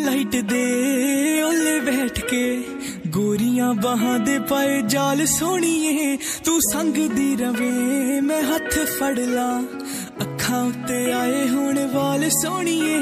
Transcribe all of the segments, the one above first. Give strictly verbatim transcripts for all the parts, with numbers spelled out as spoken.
light दे ओले बैठ के गोरियां बाहां दे पाए जाल सोहणीए तू संग दी रवे मैं हथ फड़ ला अखां उत्ते आए हुण वाल सोहणीए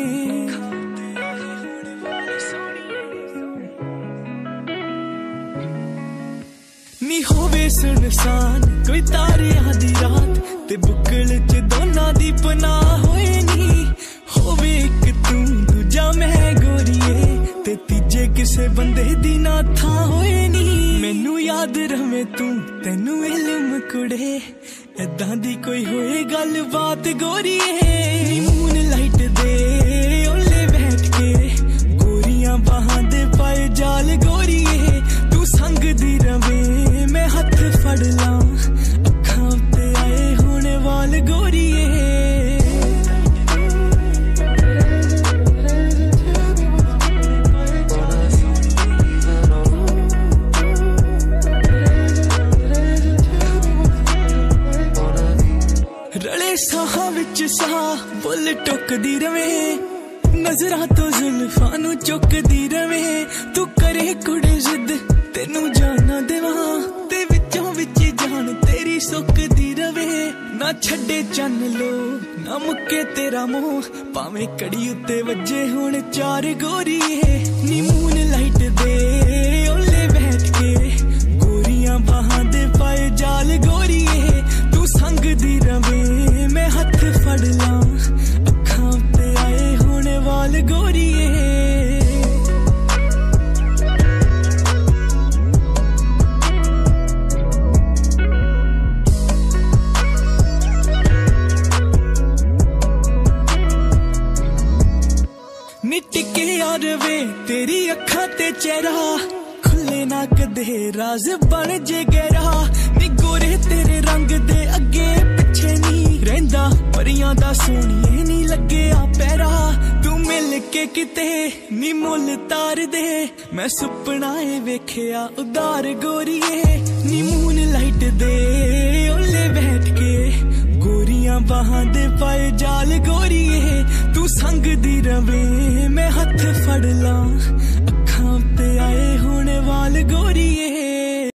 नी होवे सुनसान कोई तारे आधी रात ते बुकल च दोना दी पनाह होए नी होवे एक तू दूजा मैं गोरीए ते तीजे किसे बंदे दी ना था होए नी मैनू याद रवे तू तेनू इल्म कुड़े ऐदां दी कोई होए गल बात गोरीए मून लाइट दे ओले बैठ के गोरियां बाहां दे पाए जाल गोरीए तू संग दी रवे मैं हथ फड़ ला अखां उत्ते आए हुण वाल गोरीए साहां विच साह बुल टुकदी रवे नजरां तो जुल्फां नू चुकदी रवे तू करे कुड़े जिद तेनू जाना देवां ते विचों विच जान तेरी सुकदी रवे ना छड्डे चन लो ना मुक्के तेरा मोह भावें कड़ी उत्ते वज्जे हुण चार गोरीए नी मून लाइट दे ओले बैठ के गोरियां बाहां दे पाए जाल गोरीए तू संग दी रवे मैं हथ फड़ ला अखां उत्ते आए हुण वाल गोरीए निटके यार वे तेरी अखां ते चेहरा खुले ना कदे राज बन जे गहरा नी गोरे तेरे रंग दे अगे पिछे नी रहिंदा परियां दा सोहणीए नी लगे आ पैरा तू मिल के किते नी मुल तार दे मैं सुपना ए वेखिया उदार गोरीए नी मून लाइट दे ओले बैठ के गोरियां बाहां दे पाए जाल गोरीए तू संग दी रवे मैं हथ फड़ ला अखां उत्ते आए हुण वाल गोरीए